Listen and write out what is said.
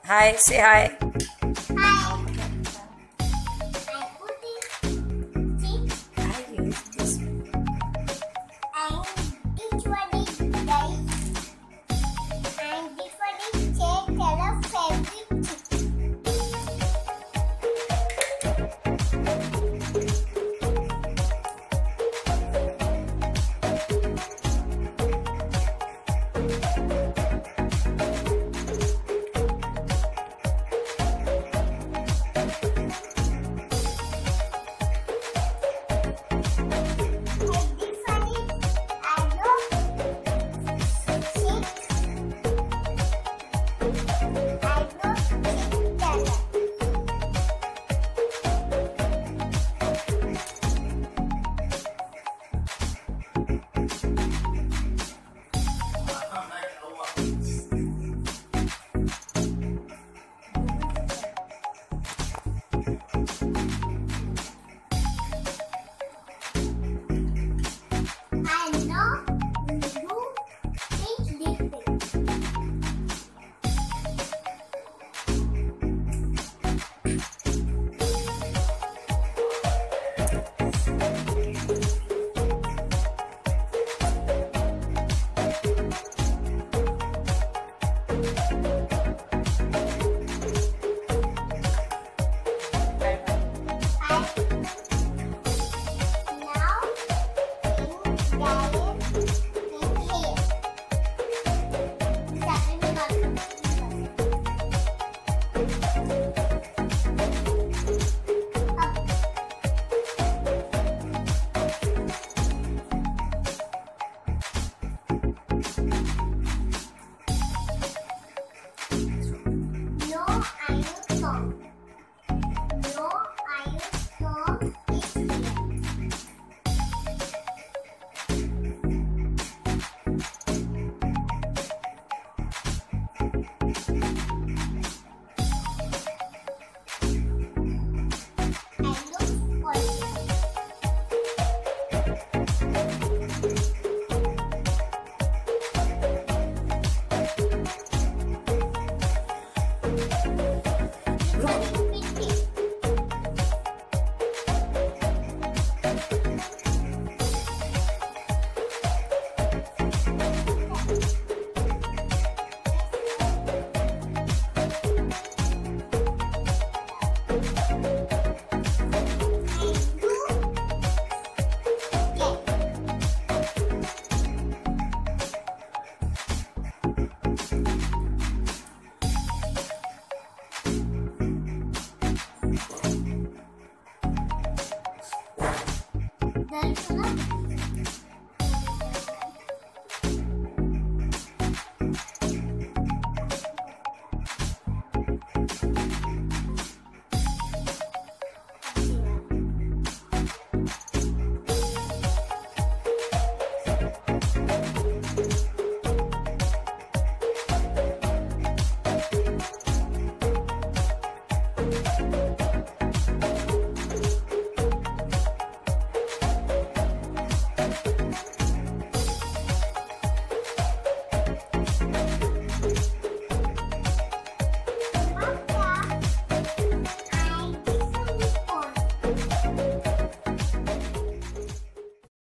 Hi, say hi. Hi. I put it six I use this. and this one is dice and this one is check color fabric chip. And this one is arrow six color. And now we do pink lipstick. Now in diet in here. Second color. No iron song. No iron song is here. I look for it. That's enough.